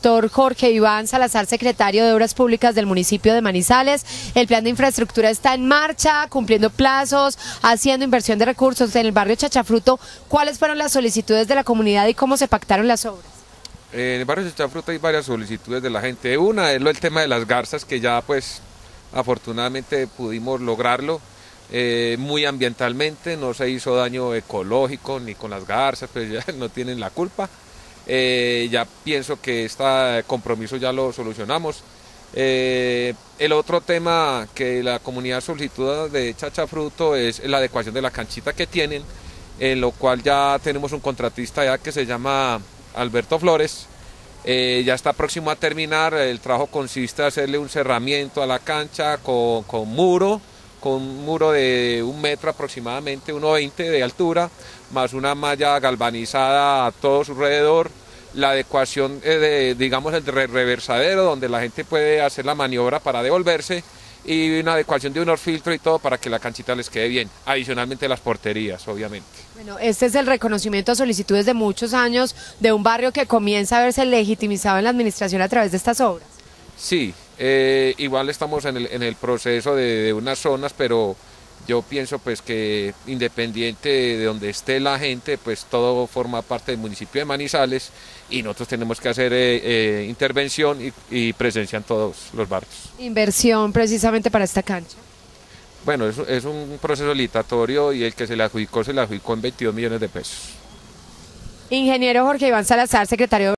doctor Jorge Iván Salazar, secretario de Obras Públicas del municipio de Manizales. El plan de infraestructura está en marcha, cumpliendo plazos, haciendo inversión de recursos en el barrio Chachafruto. ¿Cuáles fueron las solicitudes de la comunidad y cómo se pactaron las obras? En el barrio Chachafruto hay varias solicitudes de la gente. Una es el tema de las garzas, que ya pues afortunadamente pudimos lograrlo. Muy ambientalmente, no se hizo daño ecológico ni con las garzas, pues ya no tienen la culpa. Ya pienso que este compromiso ya lo solucionamos. El otro tema que la comunidad solicitó de Chachafruto es la adecuación de la canchita que tienen, en lo cual ya tenemos un contratista ya que se llama Alberto Flores. Ya está próximo a terminar. El trabajo consiste en hacerle un cerramiento a la cancha con un muro de 1 metro aproximadamente, 1,20 de altura, más una malla galvanizada a todo su alrededor, la adecuación digamos, el reversadero donde la gente puede hacer la maniobra para devolverse, y una adecuación de unos filtros y todo para que la canchita les quede bien, adicionalmente las porterías, obviamente. Bueno, este es el reconocimiento a solicitudes de muchos años de un barrio que comienza a verse legitimizado en la administración a través de estas obras. Sí, igual estamos en el proceso de unas zonas, pero yo pienso pues que independiente de donde esté la gente, pues todo forma parte del municipio de Manizales y nosotros tenemos que hacer intervención y presencia en todos los barrios. Inversión precisamente para esta cancha. Bueno, es un proceso licitatorio y el que se le adjudicó en 22 millones de pesos. Ingeniero Jorge Iván Salazar, secretario de